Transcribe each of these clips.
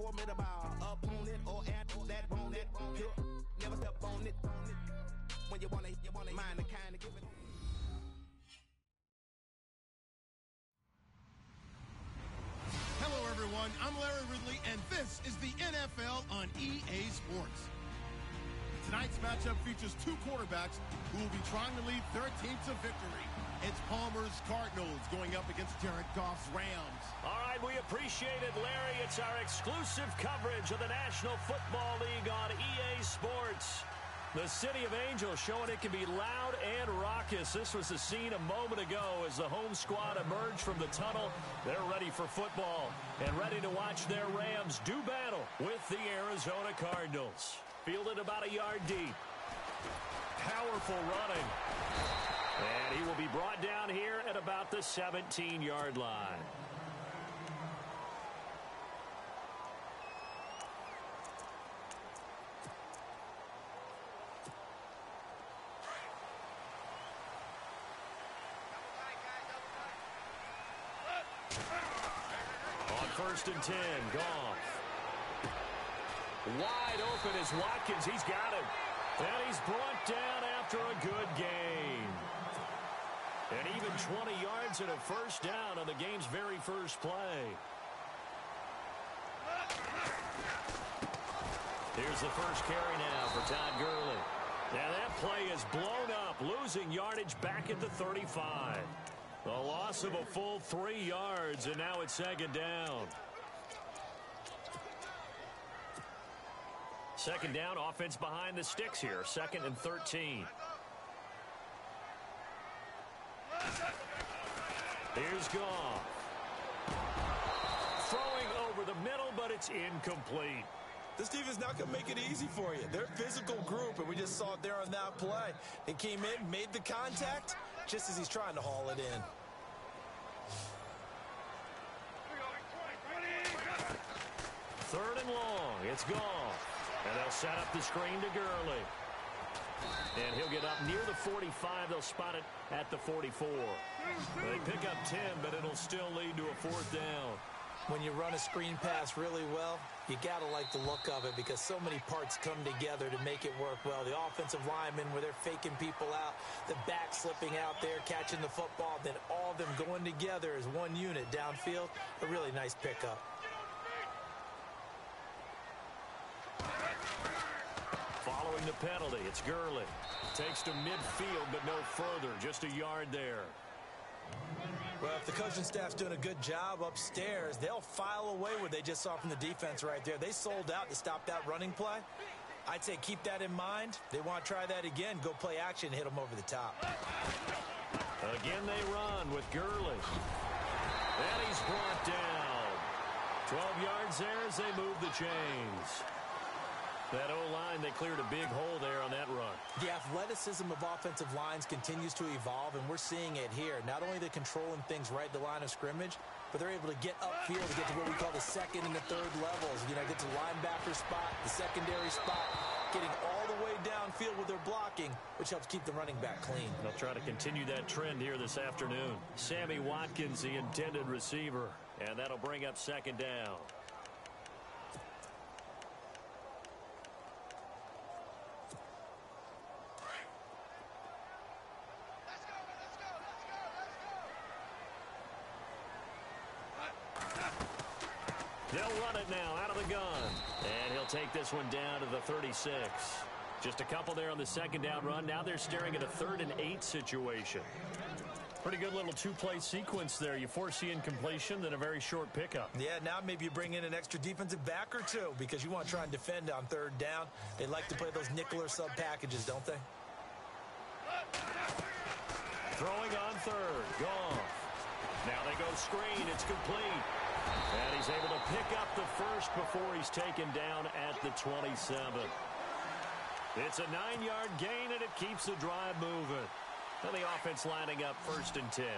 formidable opponent or at that bonnet. Never step on it. When you wanna mind the kind of give it. Hello, everyone. I'm Larry Ridley, and this is the NFL on EA Sports. Tonight's matchup features two quarterbacks who will be trying to lead their team to victory. It's Palmer's Cardinals going up against Jared Goff's Rams. All right, we appreciate it, Larry. It's our exclusive coverage of the National Football League on EA Sports. The City of Angels showing it can be loud and raucous. This was the scene a moment ago as the home squad emerged from the tunnel. They're ready for football and ready to watch their Rams do battle with the Arizona Cardinals. Fielded about a yard deep. Powerful running. And he will be brought down here at about the 17-yard line. On 1st and 10, Goff. Wide open is Watkins. He's got him. And he's brought down after a good gain. And even 20 yards and a first down on the game's very first play. Here's the first carry now for Todd Gurley. Now that play is blown up, losing yardage back at the 35. A loss of a full 3 yards, and now it's second down. Second down, offense behind the sticks here. 2nd and 13. Here's Goff. Throwing over the middle, but it's incomplete. This defense not going to make it easy for you. They're a physical group, and we just saw it there on that play. They came in, made the contact, just as he's trying to haul it in. Third and long. It's Goff. And they'll set up the screen to Gurley. And he'll get up near the 45. They'll spot it at the 44. They pick up 10, but it'll still lead to a 4th down. When you run a screen pass really well, you got to like the look of it because so many parts come together to make it work well. The offensive linemen, where they're faking people out, the back slipping out there, catching the football, then all of them going together as one unit downfield. A really nice pickup. Following the penalty, it's Gurley. Takes to midfield, but no further. Just a yard there. Well, if the coaching staff's doing a good job upstairs, they'll file away what they just saw from the defense right there. They sold out to stop that running play. I'd say keep that in mind. They want to try that again. Go play action, hit them over the top. Again they run with Gurley. And he's brought down. 12 yards there as they move the chains. That O-line, they cleared a big hole there on that run. The athleticism of offensive lines continues to evolve, and we're seeing it here. Not only are they controlling things right at the line of scrimmage, but they're able to get upfield to get to what we call the 2nd and the 3rd levels. You know, get to the linebacker spot, the secondary spot, getting all the way downfield with their blocking, which helps keep the running back clean. They'll try to continue that trend here this afternoon. Sammy Watkins, the intended receiver, and that'll bring up 2nd down. They'll run it now out of the gun. And he'll take this one down to the 36. Just a couple there on the 2nd down run. Now they're staring at a 3rd and 8 situation. Pretty good little two-play sequence there. You force the incompletion, then a very short pickup. Yeah, now maybe you bring in an extra defensive back or two because you want to try and defend on 3rd down. They like to play those nickel or sub packages, don't they? Throwing on 3rd. Goff. Now they go screen. It's complete. And he's able to pick up the first before he's taken down at the 27. It's a 9-yard gain, and it keeps the drive moving. And the offense lining up 1st and 10.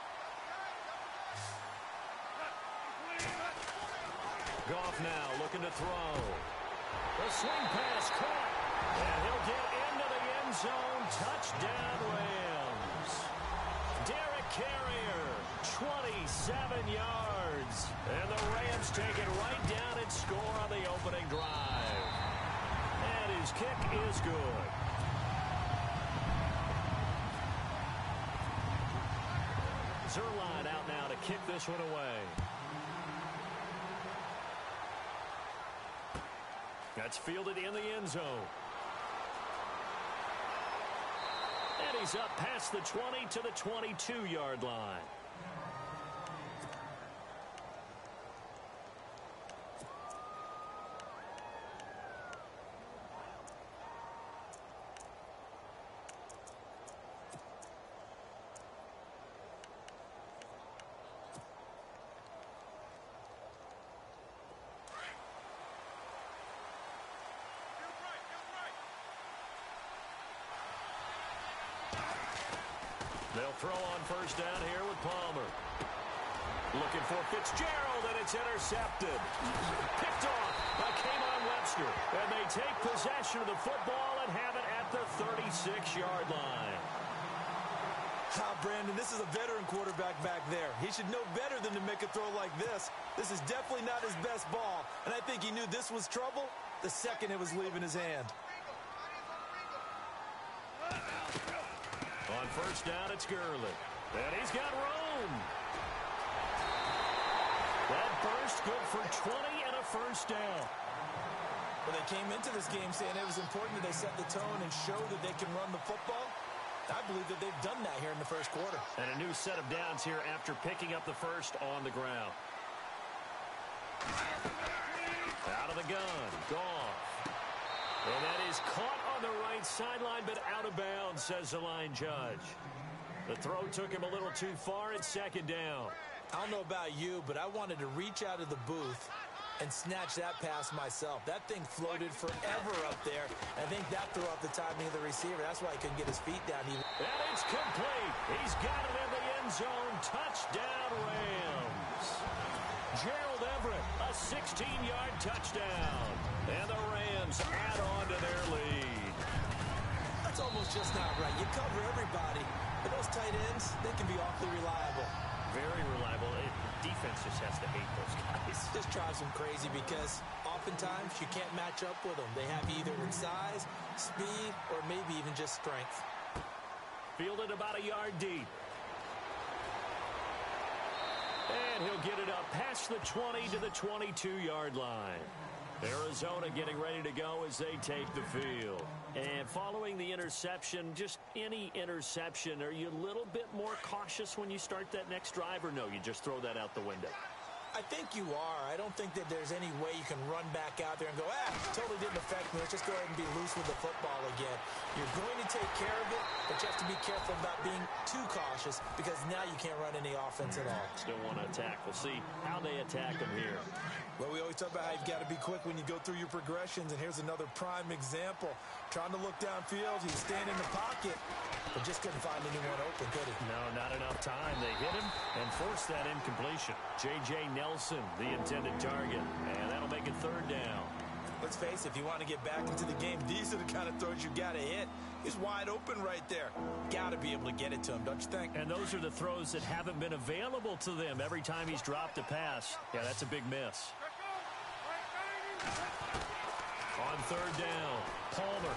Goff now looking to throw. The swing pass caught. And he'll get into the end zone. Touchdown, Rams. Derek Carrier, 27 yards. And the Rams take it right down 2-point score on the opening drive. And his kick is good. Zuerlein out now to kick this one away. That's fielded in the end zone. And he's up past the 20 to the 22-yard line. They'll throw on first down here with Palmer. Looking for Fitzgerald, and it's intercepted. Picked off by K'Von Webster. And they take possession of the football and have it at the 36-yard line. Brandon, this is a veteran quarterback back there. He should know better than to make a throw like this. This is definitely not his best ball, and I think he knew this was trouble the second it was leaving his hand. On first down, it's Gurley. And he's got room. That burst good for 20 and a first down. Well, they came into this game saying it was important that they set the tone and show that they can run the football. I believe that they've done that here in the first quarter. And a new set of downs here after picking up the first on the ground. Out of the gun. Gone. And that is caught on the right sideline, but out of bounds, says the line judge. The throw took him a little too far. It's second down. I don't know about you, but I wanted to reach out of the booth and snatch that pass myself. That thing floated forever up there. I think that threw off the timing of the receiver. That's why he couldn't get his feet down even. And it's complete. He's got it in the end zone. Touchdown, Rams. Gerald Everett, a 16-yard touchdown. And the Rams add on to their lead. That's almost just not right. You cover everybody. But those tight ends, they can be awfully reliable. Very reliable. Defense just has to hate those guys. Just drives them crazy because oftentimes you can't match up with them. They have either in size, speed, or maybe even just strength. Fielded about a yard deep. And he'll get it up past the 20 to the 22-yard line. Arizona getting ready to go as they take the field. And following the interception, just any interception, are you a little bit more cautious when you start that next drive, or no, you just throw that out the window? I think you are. I don't think that there's any way you can run back out there and go, totally didn't affect me. Let's just go ahead and be loose with the football again. You're going to take care of it, but you have to be careful about being too cautious because now you can't run any offense at all. Still want to attack. We'll see how they attack them here. Well, we always talk about how you've got to be quick when you go through your progressions, and here's another prime example. Trying to look downfield, he's staying in the pocket, but just couldn't find anyone open, could he? No, not enough time. They hit him and forced that incompletion. J.J. Nelson, the intended target, and that'll make it third down. Let's face it, if you want to get back into the game, these are the kind of throws you got to hit. He's wide open right there. Got to be able to get it to him, don't you think? And those are the throws that haven't been available to them every time he's dropped a pass. Yeah, that's a big miss. On third down, Palmer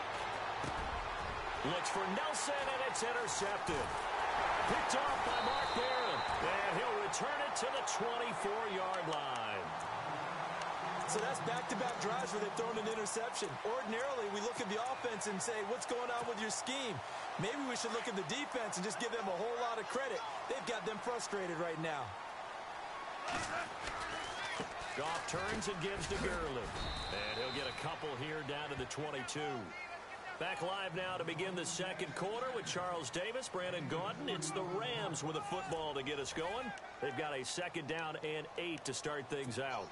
looks for Nelson, and it's intercepted. Picked off by Mark Barron, and he'll return it to the 24-yard line. So that's back-to-back drives where they've thrown an interception. Ordinarily, we look at the offense and say, what's going on with your scheme? Maybe we should look at the defense and just give them a whole lot of credit. They've got them frustrated right now. Goff turns and gives to Gurley. And he'll get a couple here down to the 22. Back live now to begin the second quarter with Charles Davis, Brandon Gaudin. It's the Rams with a football to get us going. They've got a second down and 8 to start things out.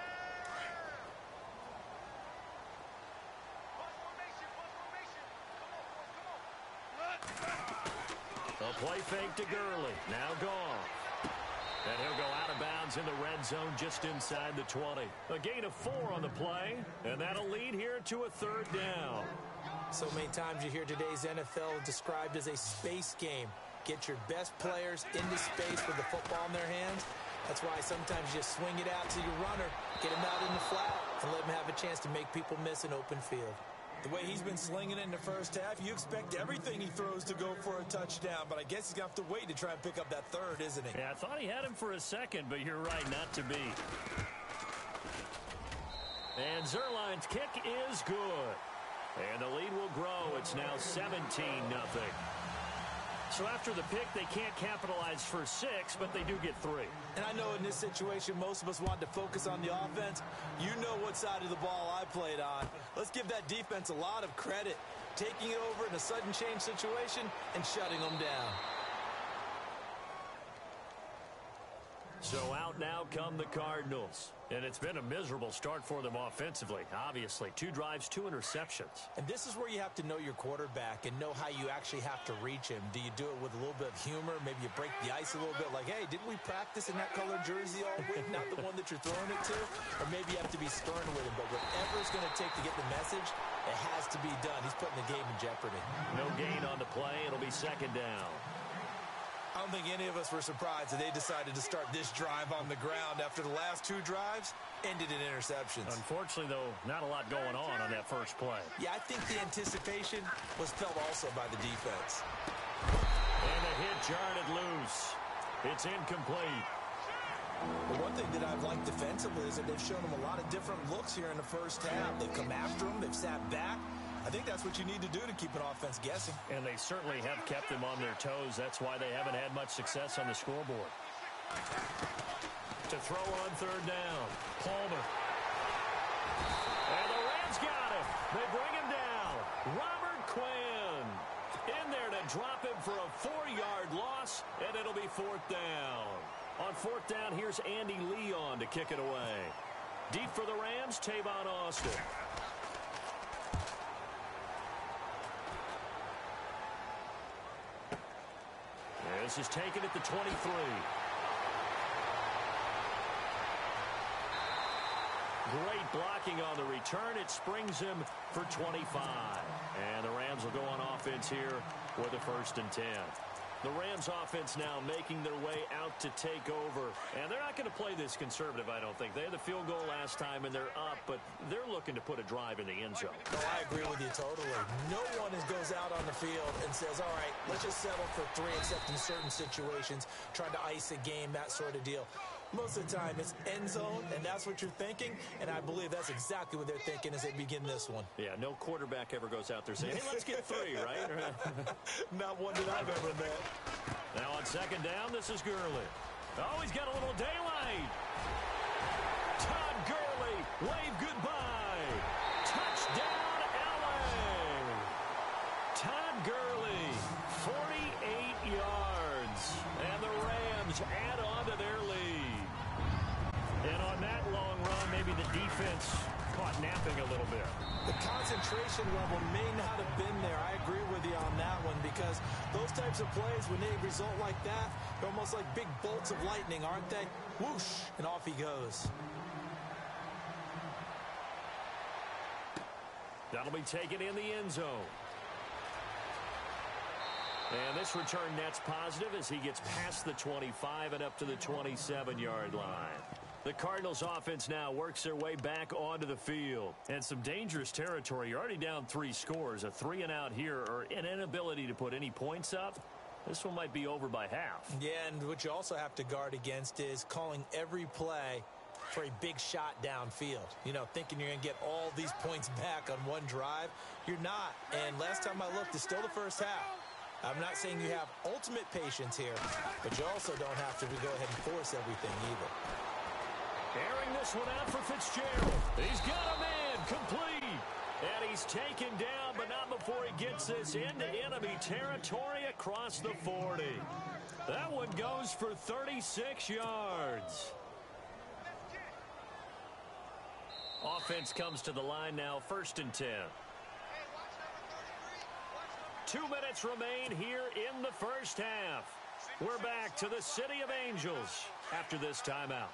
A play fake to Gurley. Now Goff. And he'll go out of bounds in the red zone just inside the 20. A gain of 4 on the play, and that'll lead here to a third down. So many times you hear today's NFL described as a space game. Get your best players into space with the football in their hands, That's why sometimes you just swing it out to your runner, get him out in the flat, and let him have a chance to make people miss an open field. The way he's been slinging it in the first half, you expect everything he throws to go for a touchdown, but I guess he's going to have to wait to try and pick up that third, isn't he? Yeah, I thought he had him for a second, but you're right, not to be. And Zuerlein's kick is good. And the lead will grow. It's now 17-0. So after the pick, they can't capitalize for 6, but they do get 3. And I know in this situation, most of us want to focus on the offense. You know what side of the ball I played on. Let's give that defense a lot of credit, taking it over in a sudden change situation and shutting them down. So out now come the Cardinals. And it's been a miserable start for them offensively, obviously. 2 drives, 2 interceptions. And this is where you have to know your quarterback and know how you actually have to reach him. Do you do it with a little bit of humor? Maybe you break the ice a little bit like, hey, didn't we practice in that colored jersey all week? Not the one that you're throwing it to? Or maybe you have to be stern with him. But whatever it's going to take to get the message, it has to be done. He's putting the game in jeopardy. No gain on the play. It'll be 2nd down. I don't think any of us were surprised that they decided to start this drive on the ground after the last 2 drives ended in interceptions. Unfortunately, though, not a lot going on that first play. Yeah, I think the anticipation was felt also by the defense. And the hit jarred it loose. It's incomplete. But one thing that I've liked defensively is that they've shown them a lot of different looks here in the first half. They've come after them. They've sat back. I think that's what you need to do to keep an offense guessing. And they certainly have kept them on their toes. That's why they haven't had much success on the scoreboard. To throw on 3rd down, Palmer. And the Rams got him. They bring him down. Robert Quinn in there to drop him for a 4-yard loss, and it'll be 4th down. On 4th down, here's Andy Leon to kick it away. Deep for the Rams, Tavon Austin. This is taken at the 23. Great blocking on the return. It springs him for 25. And the Rams will go on offense here with a 1st and 10. The Rams offense now making their way out to take over. And they're not going to play this conservative, I don't think. They had the field goal last time, and they're up, but they're looking to put a drive in the end zone. No, I agree with you totally. No one goes out on the field and says, all right, let's just settle for 3, except in certain situations, trying to ice a game, that sort of deal. Most of the time, it's end zone, and that's what you're thinking, and I believe that's exactly what they're thinking as they begin this one. Yeah, no quarterback ever goes out there saying, hey, let's get 3, right? Not one that I've ever met. Now on 2nd down, this is Gurley. Oh, he's got a little daylight. Todd Gurley, wave goodbye. Touchdown, L.A. Todd Gurley, 48 yards. And the Rams add on to their lead. And on that long run, maybe the defense caught napping a little bit. The concentration level may not have been there. I agree with you on that one because those types of plays, when they result like that, they're almost like big bolts of lightning, aren't they? Whoosh, and off he goes. That'll be taken in the end zone. And this return net's positive as he gets past the 25 and up to the 27-yard line. The Cardinals offense now works their way back onto the field. And some dangerous territory. You're already down 3 scores. A 3-and-out here or an inability to put any points up. This one might be over by half. Yeah, and what you also have to guard against is calling every play for a big shot downfield. You know, thinking you're going to get all these points back on one drive. You're not. And last time I looked, it's still the first half. I'm not saying you have ultimate patience here, but you also don't have to go ahead and force everything either. Airing this one out for Fitzgerald. He's got a man complete. And he's taken down, but not before he gets this into enemy territory across the 40. That one goes for 36 yards. Offense comes to the line now, 1st and 10. 2 minutes remain here in the first half. We're back to the City of Angels after this timeout.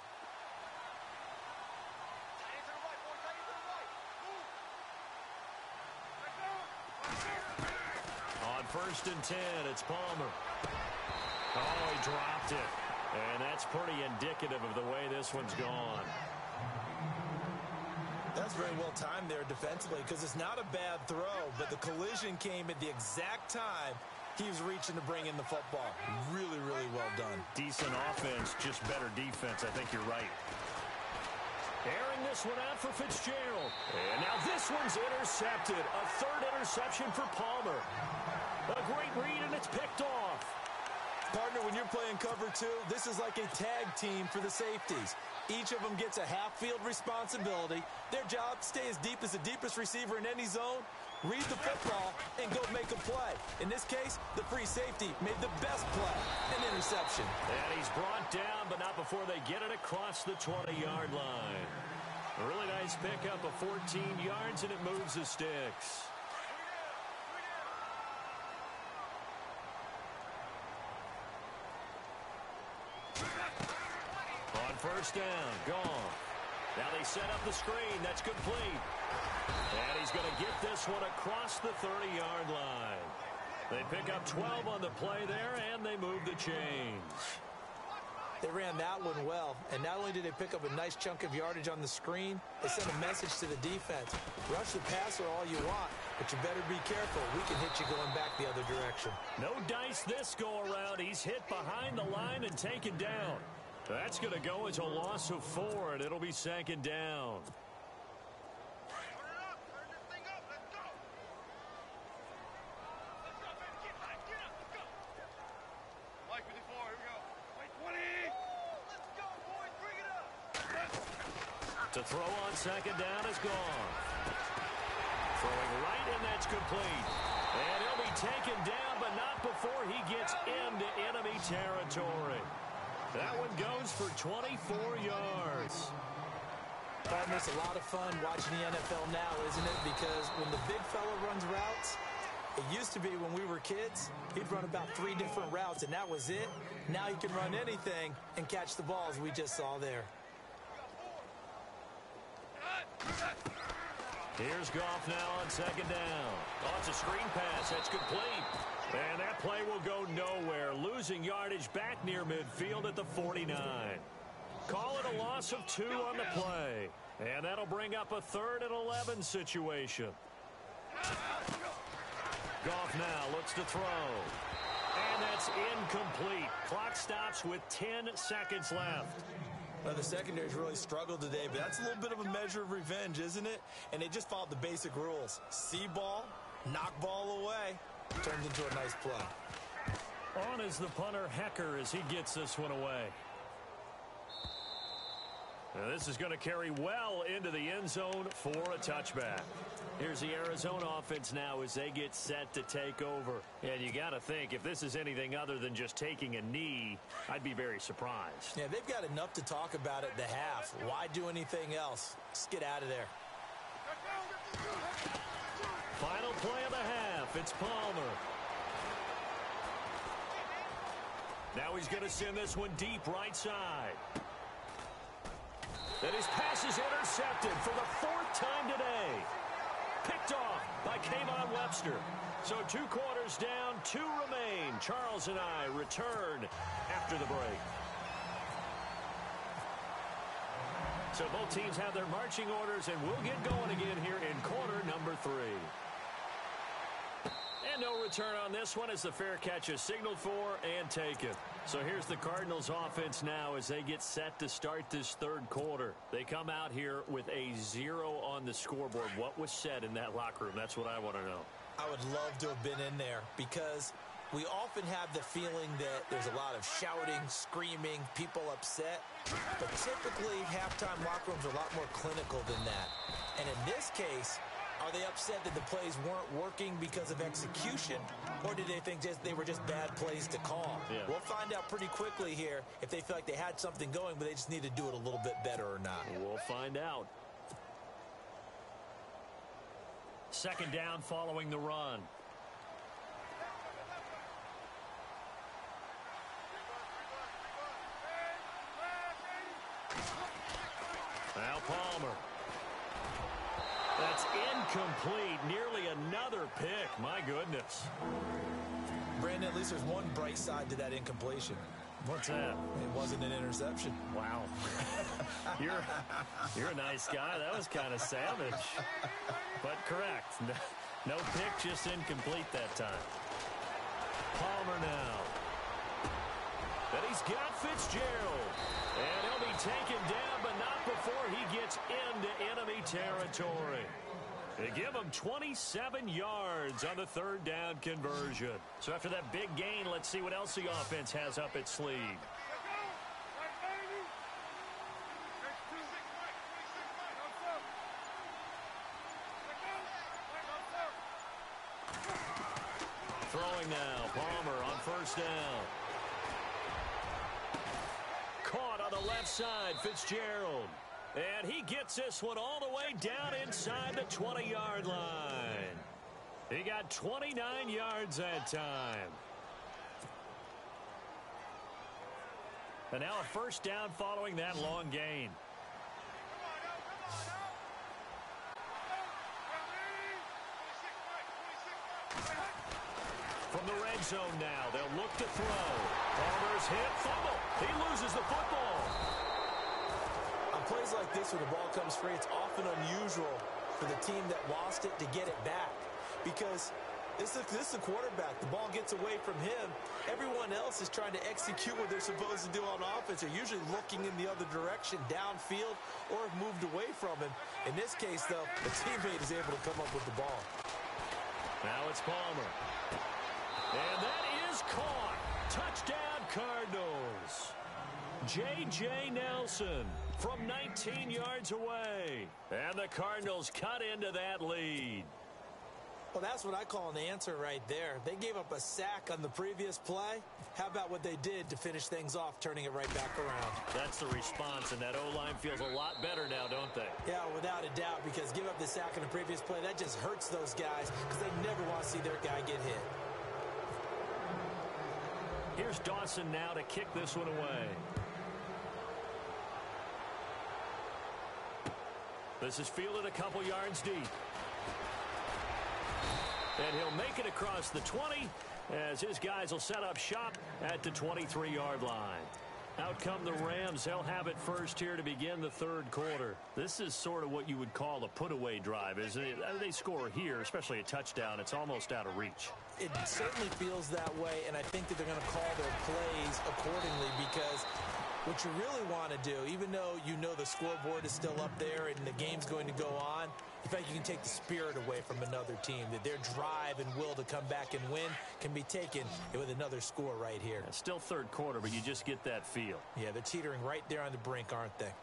On 1st and 10, it's Palmer. Oh, he dropped it. And that's pretty indicative of the way this one's gone. That's very well timed there defensively because it's not a bad throw, but the collision came at the exact time he was reaching to bring in the football. Really, really well done. Decent offense, just better defense. I think you're right. Airing this one out for Fitzgerald. And now this one's intercepted. A third interception for Palmer. A great read, and it's picked off. Partner, when you're playing cover two, this is like a tag team for the safeties. Each of them gets a half-field responsibility. Their job, stay as deep as the deepest receiver in any zone, read the football, and go make a play. In this case, the free safety made the best play, an interception. And he's brought down, but not before they get it across the 20-yard line. A really nice pickup of 14 yards, and it moves the sticks. On first down, gone. Now they set up the screen. That's complete. And he's going to get this one across the 30-yard line. They pick up 12 on the play there, and they move the chains. They ran that one well, and not only did they pick up a nice chunk of yardage on the screen, they sent a message to the defense. Rush the passer all you want, but you better be careful. We can hit you going back the other direction. No dice this go-around. He's hit behind the line and taken down. That's going to go as a loss of 4, and it'll be second down. To throw on second down is gone. Throwing right, and that's complete. And he'll be taken down, but not before he gets into enemy territory. That one goes for 24 yards. It's a lot of fun watching the NFL now, isn't it? Because when the big fella runs routes, it used to be when we were kids, he'd run about 3 different routes, and that was it. Now he can run anything and catch the balls we just saw there. Here's Goff now on second down. Oh, it's a screen pass. That's complete. And that play will go nowhere. Losing yardage back near midfield at the 49. Call it a loss of 2 on the play. And that'll bring up a 3rd and 11 situation. Goff now looks to throw. And that's incomplete. Clock stops with 10 seconds left. Well, the secondary's really struggled today, but that's a little bit of a measure of revenge, isn't it? And they just followed the basic rules. See ball, knock ball away. Turns into a nice play. On is the punter, Hecker, as he gets this one away. Now this is going to carry well into the end zone for a touchback. Here's the Arizona offense now as they get set to take over. And you got to think, if this is anything other than just taking a knee, I'd be very surprised. Yeah, they've got enough to talk about at the half. Why do anything else? Just get out of there. Final play of the half. It's Palmer. Now he's going to send this one deep right side. And his pass is intercepted for the 4th time today. Picked off by Kayvon Webster. So 2 quarters down, 2 remain. Charles and I return after the break. So both teams have their marching orders, and we'll get going again here in quarter number 3. And no return on this one as the fair catch is signaled for and taken. So here's the Cardinals offense now as they get set to start this 3rd quarter. They come out here with a 0 on the scoreboard. What was said in that locker room? That's what I want to know. I would love to have been in there because we often have the feeling that there's a lot of shouting, screaming, people upset. But typically, halftime locker rooms are a lot more clinical than that. And in this case, are they upset that the plays weren't working because of execution, or did they think they were just bad plays to call? Yeah. We'll find out pretty quickly here if they feel like they had something going, but they just need to do it a little bit better or not. We'll find out. Second down following the run. Now Palmer. That's incomplete. Nearly another pick. My goodness. Brandon, at least there's one bright side to that incompletion. What's that? It wasn't an interception. Wow. You're a nice guy. That was kind of savage. But correct. No pick, just incomplete that time. Palmer now. And he's got Fitzgerald. And he'll be taken down, but not before he gets into enemy territory. They give him 27 yards on the third down conversion. So after that big gain, let's see what else the offense has up its sleeve. Throwing now, Palmer on first down. Caught on the left side, Fitzgerald. And he gets this one all the way down inside the 20-yard line. He got 29 yards that time. And now a first down following that long gain. From the red zone now, they'll look to throw. Palmer's hit, fumble. He loses the football. On plays like this where the ball comes free, it's often unusual for the team that lost it to get it back. Because this is a quarterback. The ball gets away from him. Everyone else is trying to execute what they're supposed to do on offense. They're usually looking in the other direction, downfield, or have moved away from him. In this case, though, the teammate is able to come up with the ball. Now it's Palmer. And that is caught. Touchdown, Cardinals. J.J. Nelson from 19 yards away. And the Cardinals cut into that lead. Well, that's what I call an answer right there. They gave up a sack on the previous play. How about what they did to finish things off, turning it right back around? That's the response, and that O-line feels a lot better now, don't they? Yeah, without a doubt, because give up the sack on the previous play, that just hurts those guys because they never want to see their guy get hit. Here's Dawson now to kick this one away. This is fielded a couple yards deep. And he'll make it across the 20 as his guys will set up shop at the 23-yard line. Out come the Rams. They'll have it first here to begin the third quarter. This is sort of what you would call a put-away drive, isn't it? They score here, especially a touchdown. It's almost out of reach. It certainly feels that way, and I think that they're going to call their plays accordingly because what you really want to do, even though you know the scoreboard is still up there and the game's going to go on, in fact, you can take the spirit away from another team, that their drive and will to come back and win can be taken with another score right here. It's still third quarter, but you just get that feel. Yeah, they're teetering right there on the brink, aren't they?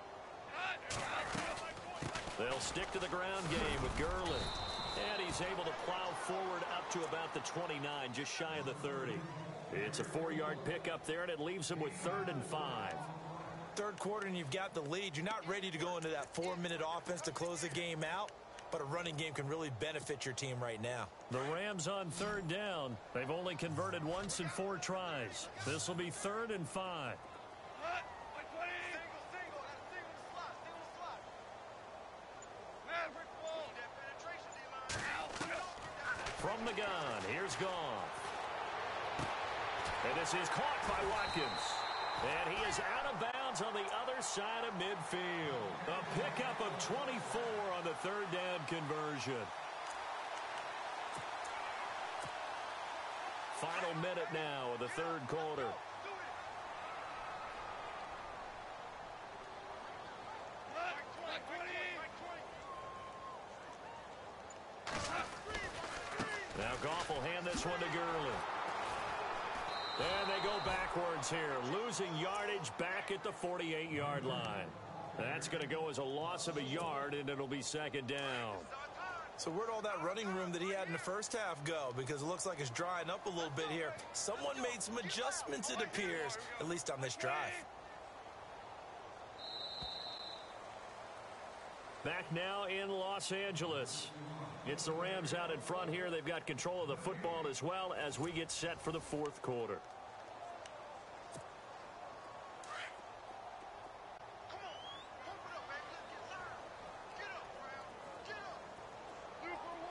They'll stick to the ground game with Gurley. And he's able to plow forward up to about the 29, just shy of the 30. It's a 4-yard pickup there, and it leaves him with 3rd and 5. Third quarter, and you've got the lead. You're not ready to go into that 4-minute offense to close the game out, but a running game can really benefit your team right now. The Rams on 3rd down. They've only converted once in 4 tries. This will be 3rd and 5. From the gun, here's Goff. And this is caught by Watkins. And he is out of bounds on the other side of midfield. A pickup of 24 on the 3rd down conversion. Final minute now of the third quarter. Now Goff will hand this one to Gurley. And they go backwards here, losing yardage back at the 48-yard line. That's going to go as a loss of a yard, and it'll be 2nd down. So where'd all that running room that he had in the first half go? Because it looks like it's drying up a little bit here. Someone made some adjustments, it appears, at least on this drive. Back now in Los Angeles. It's the Rams out in front here. They've got control of the football as well as we get set for the 4th quarter.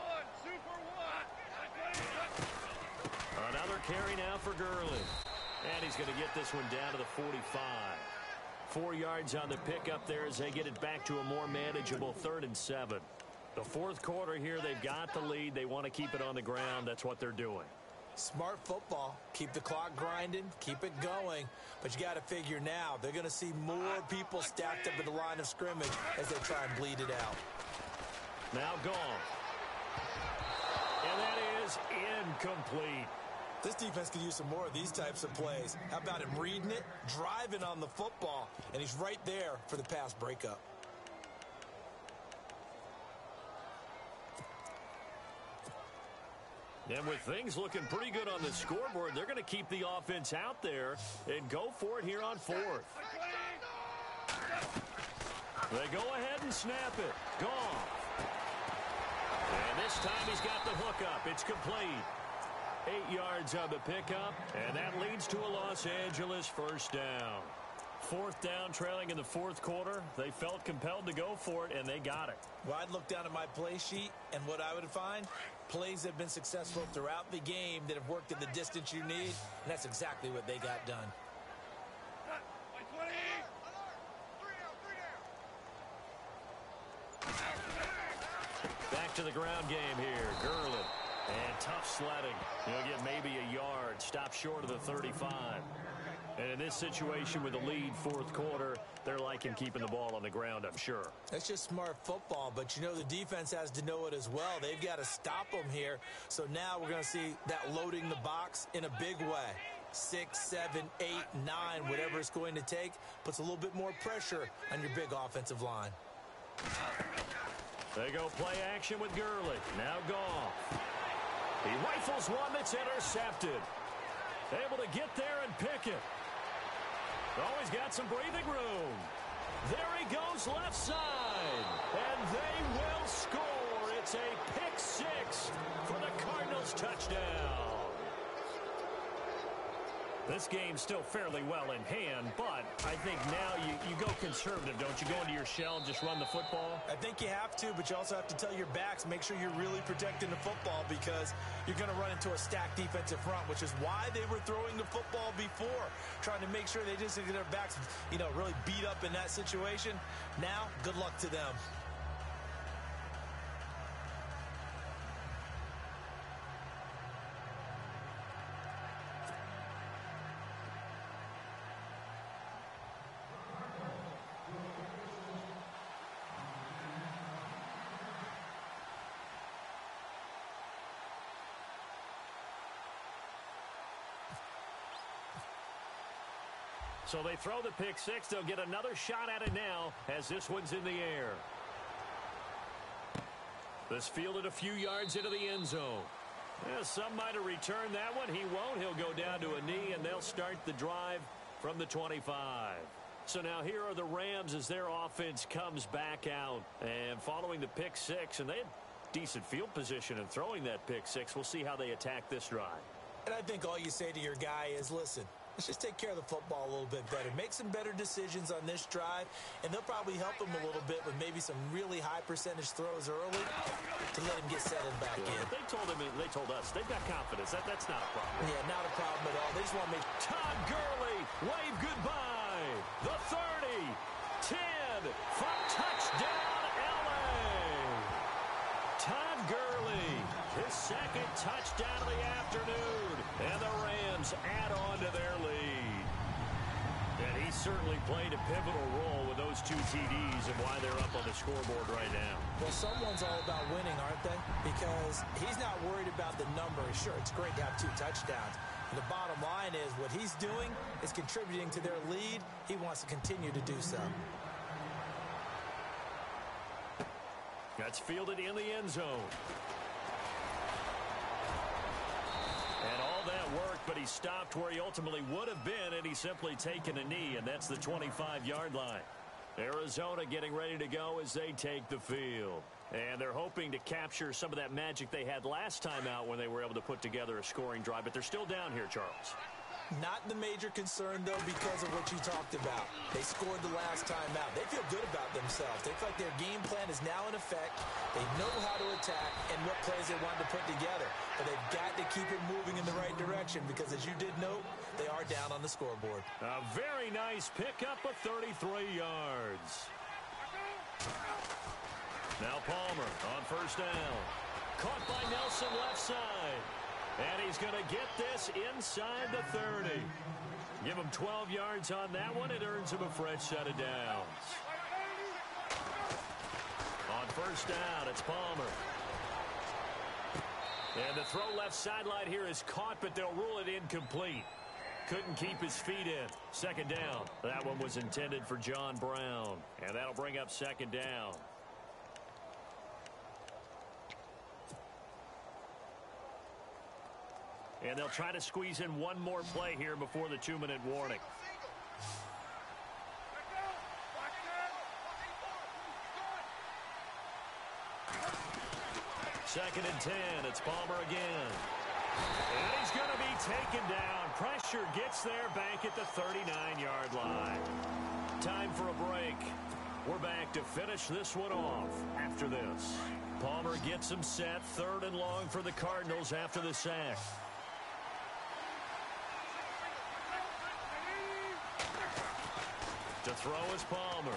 Another carry now for Gurley. And he's going to get this one down to the 45. 4 yards on the pickup there as they get it back to a more manageable 3rd and 7. The fourth quarter here, they've got the lead. They want to keep it on the ground. That's what they're doing. Smart football. Keep the clock grinding. Keep it going. But you got to figure now, they're going to see more people stacked up at the line of scrimmage as they try and bleed it out. Now gone. And that is incomplete. This defense could use some more of these types of plays. How about him reading it, driving on the football, and he's right there for the pass breakup. And with things looking pretty good on the scoreboard, they're going to keep the offense out there and go for it here on 4th. They go ahead and snap it. Gone. And this time he's got the hook up. It's complete. 8 yards on the pickup, and that leads to a Los Angeles first down. 4th down, trailing in the fourth quarter. They felt compelled to go for it, and they got it. Well, I'd look down at my play sheet, and what I would find, plays that have been successful throughout the game that have worked in the distance you need, and that's exactly what they got done. Back to the ground game here. Gurley. And tough sledding. He'll get maybe a yard. Stop short of the 35. And in this situation with the lead fourth quarter, they're liking keeping the ball on the ground, I'm sure. That's just smart football, but you know the defense has to know it as well. They've got to stop them here. So now we're going to see that loading the box in a big way. 6, 7, 8, 9, whatever it's going to take, puts a little bit more pressure on your big offensive line. They go play action with Gurley. Now Goff. He rifles one that's intercepted. Able to get there and pick it. Oh, he's got some breathing room. There he goes left side. And they will score. It's a pick 6 for the Cardinals touchdown. This game's still fairly well in hand, but I think now you go conservative, don't you? Go into your shell and just run the football? I think you have to, but you also have to tell your backs, make sure you're really protecting the football because you're going to run into a stacked defensive front, which is why they were throwing the football before, trying to make sure they just get their backs, really beat up in that situation. Now, good luck to them. So they throw the pick 6. They'll get another shot at it now as this one's in the air. This fielded a few yards into the end zone. Yeah, some might have returned that one. He won't. He'll go down to a knee, and they'll start the drive from the 25. So now here are the Rams as their offense comes back out. And following the pick 6, and they had decent field position in throwing that pick 6. We'll see how they attack this drive. And I think all you say to your guy is, listen, let's just take care of the football a little bit better. Make some better decisions on this drive, and they'll probably help him a little bit with maybe some really high percentage throws early to let him get settled back in. They told us they've got confidence. That's not a problem. Yeah, not a problem at all. They just want to make Todd Gurley wave goodbye. The 30, 10 for touchdown LA. Todd Gurley, his second touchdown of the afternoon, and the Rams add on to their lead. And he certainly played a pivotal role with those 2 TDs and why they're up on the scoreboard right now. Well, someone's all about winning, aren't they? Because he's not worried about the number. Sure, it's great to have 2 touchdowns. And the bottom line is what he's doing is contributing to their lead. He wants to continue to do so. That's fielded in the end zone. And all that worked, but he stopped where he ultimately would have been, and he's simply taken a knee, and that's the 25-yard line. Arizona getting ready to go as they take the field. And they're hoping to capture some of that magic they had last time out when they were able to put together a scoring drive, but they're still down here, Charles. Not the major concern, though, because of what you talked about. They scored the last time out. They feel good about themselves. They feel like their game plan is now in effect. They know how to attack and what plays they want to put together. But they've got to keep it moving in the right direction because, as you did note, they are down on the scoreboard. A very nice pickup of 33 yards. Now Palmer on first down. Caught by Nelson left side. And he's going to get this inside the 30. Give him 12 yards on that one. It earns him a fresh set of downs. On first down, it's Palmer. And the throw left sideline here is caught, but they'll rule it incomplete. Couldn't keep his feet in. Second down. That one was intended for John Brown. And that'll bring up second down. And they'll try to squeeze in one more play here before the 2-minute warning. Second and 10. It's Palmer again. And he's going to be taken down. Pressure gets there back at the 39-yard line. Time for a break. We're back to finish this one off after this. Palmer gets him set. 3rd and long for the Cardinals after the sack. To throw is Palmer.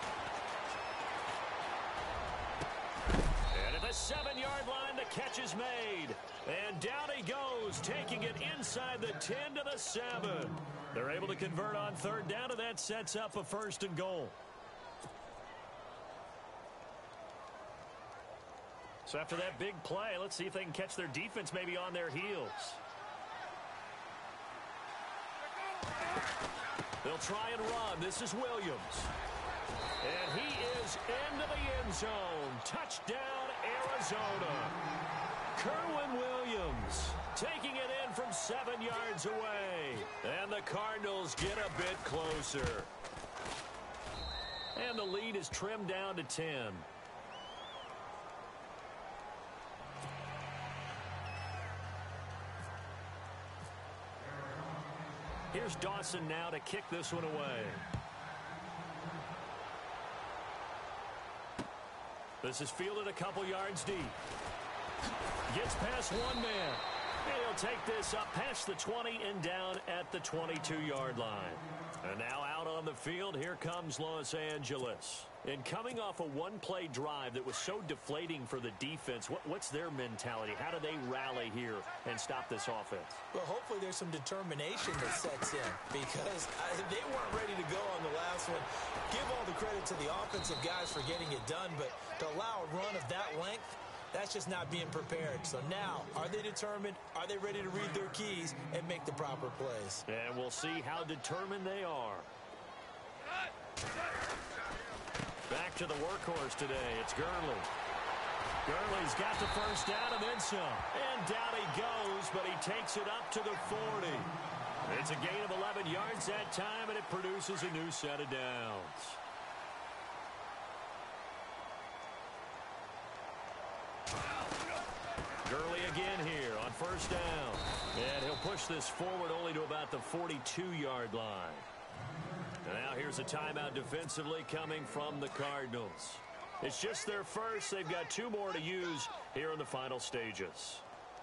And at the 7-yard line, the catch is made. And down he goes, taking it inside the 10 to the 7. They're able to convert on 3rd down, and that sets up a 1st and goal. So after that big play, let's see if they can catch their defense maybe on their heels. They'll try and run. This is Williams. And he is into the end zone. Touchdown, Arizona. Kerwynn Williams taking it in from 7 yards away. And the Cardinals get a bit closer. And the lead is trimmed down to 10. Here's Dawson now to kick this one away. This is fielded a couple yards deep. Gets past one man. And he'll take this up past the 20 and down at the 22-yard line. And now out on the field, here comes Los Angeles. And coming off a one-play drive that was so deflating for the defense, what's their mentality? How do they rally here and stop this offense? Well, hopefully there's some determination that sets in because they weren't ready to go on the last one. Give all the credit to the offensive guys for getting it done, but to allow a run of that length, that's just not being prepared. So now, are they determined? Are they ready to read their keys and make the proper plays? And we'll see how determined they are. Back to the workhorse today. It's Gurley. Gurley's got the first down and then some. And down he goes, but he takes it up to the 40. It's a gain of 11 yards that time, and it produces a new set of downs. Gurley again here on first down. And he'll push this forward only to about the 42-yard line. And now here's a timeout defensively coming from the Cardinals. It's just their first. They've got 2 more to use here in the final stages.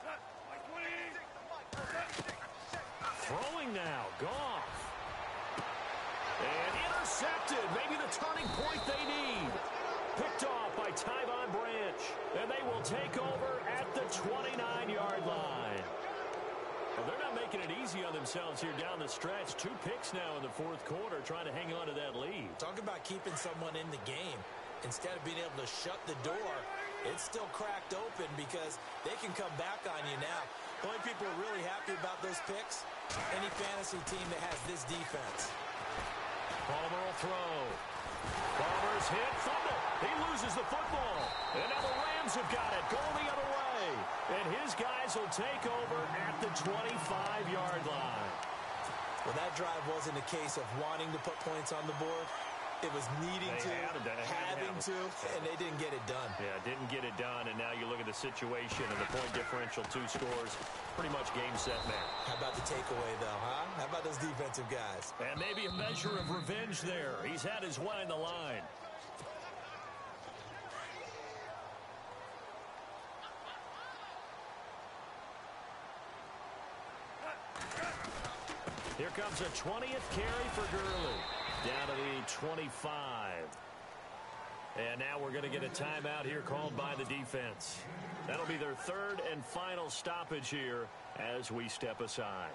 Throwing now, Goff. And intercepted. Maybe the turning point they need. Picked off by Tyvon Branch. And they will take over at the 29-yard line. Well, they're not making it easy on themselves here down the stretch. 2 picks now in the 4th quarter trying to hang on to that lead. Talk about keeping someone in the game. Instead of being able to shut the door, it's still cracked open because they can come back on you now. The only people who are really happy about those picks, any fantasy team that has this defense. Palmer will throw. Palmer's hit. Fumble. He loses the football. And now the Rams have got it. Going the other way. And his guys will take over at the 25-yard line. Well, that drive wasn't a case of wanting to put points on the board. It was needing to, having to, and they didn't get it done. Yeah, didn't get it done, and now you look at the situation and the point differential, 2 scores, pretty much game, set, man. How about the takeaway, though, huh? How about those defensive guys? And maybe a measure of revenge there. He's had his way in the line. Here comes a 20th carry for Gurley. Down to the 25. And now we're going to get a timeout here called by the defense. That'll be their 3rd and final stoppage here as we step aside.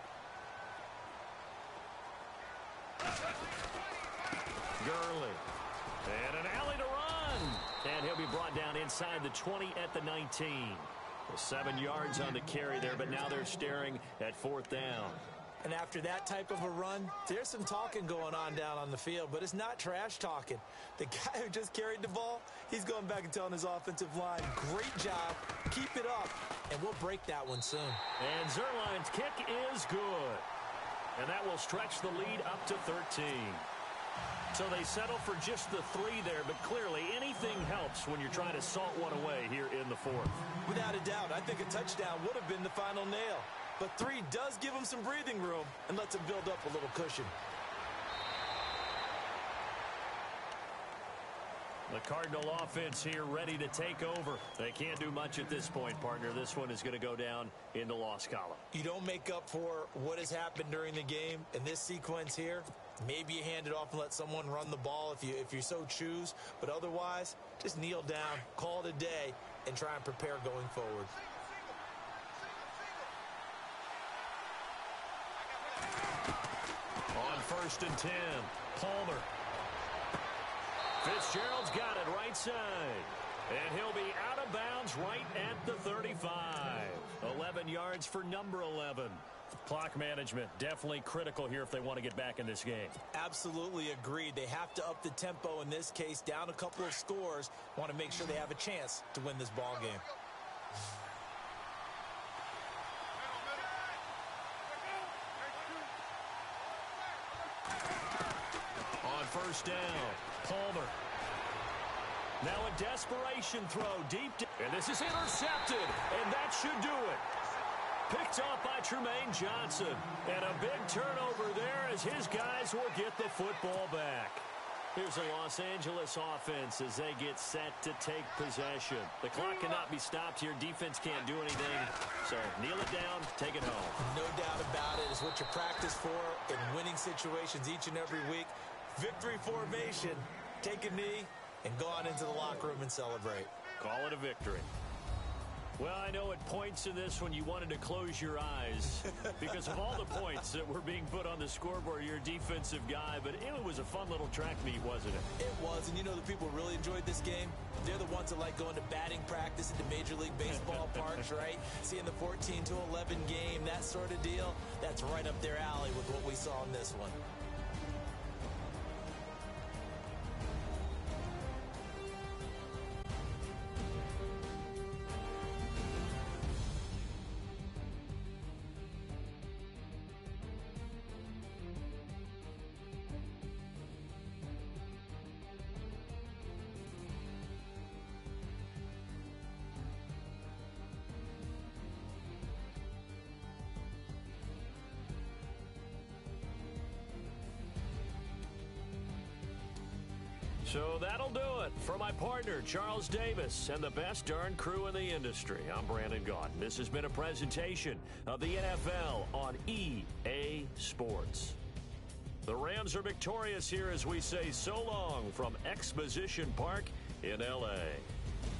Gurley. And an alley to run. And he'll be brought down inside the 20 at the 19. 7 yards on the carry there, but now they're staring at 4th down. And after that type of a run, there's some talking going on down on the field, but it's not trash talking. The guy who just carried the ball, he's going back and telling his offensive line, great job, keep it up, and we'll break that one soon. And Zuerlein's kick is good. And that will stretch the lead up to 13. So they settle for just the 3 there, but clearly anything helps when you're trying to salt one away here in the 4th. Without a doubt, I think a touchdown would have been the final nail. But 3 does give them some breathing room and lets them build up a little cushion. The Cardinal offense here ready to take over. They can't do much at this point, partner. This one is going to go down in the loss column. You don't make up for what has happened during the game in this sequence here. Maybe you hand it off and let someone run the ball if you so choose. But otherwise, just kneel down, call it a day, and try and prepare going forward. On 1st and 10, Palmer. Fitzgerald's got it right side. And he'll be out of bounds right at the 35. 11 yards for number 11. Clock management, definitely critical here if they want to get back in this game. Absolutely agreed. They have to up the tempo in this case, down a couple of scores. Want to make sure they have a chance to win this ball game. On 1st down, Palmer. Now a desperation throw deep. And this is intercepted. And that should do it. Picked off by Trumaine Johnson. And a big turnover there as his guys will get the football back. Here's the Los Angeles offense as they get set to take possession. The clock cannot be stopped here. Defense can't do anything. So kneel it down, take it home. No doubt about it. It's what you practice for in winning situations each and every week. Victory formation. Take a knee and go on into the locker room and celebrate. Call it a victory. Well, I know at points in this one you wanted to close your eyes because of all the points that were being put on the scoreboard. You're a defensive guy, but it was a fun little track meet, wasn't it? It was, and you know the people who really enjoyed this game? They're the ones that like going to batting practice at the Major League Baseball parks, right? Seeing the 14-11 game, that sort of deal, that's right up their alley with what we saw in this one. So that'll do it for my partner, Charles Davis, and the best darn crew in the industry. I'm Brandon Gaudin. This has been a presentation of the NFL on EA Sports. The Rams are victorious here as we say so long from Exposition Park in L.A.